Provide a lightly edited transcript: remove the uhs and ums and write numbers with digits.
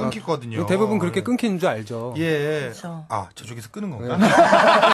끊기거든요. 대부분 그렇게 끊기는 줄 알죠. 예. 그렇죠. 아, 저쪽에서 끄는 건가?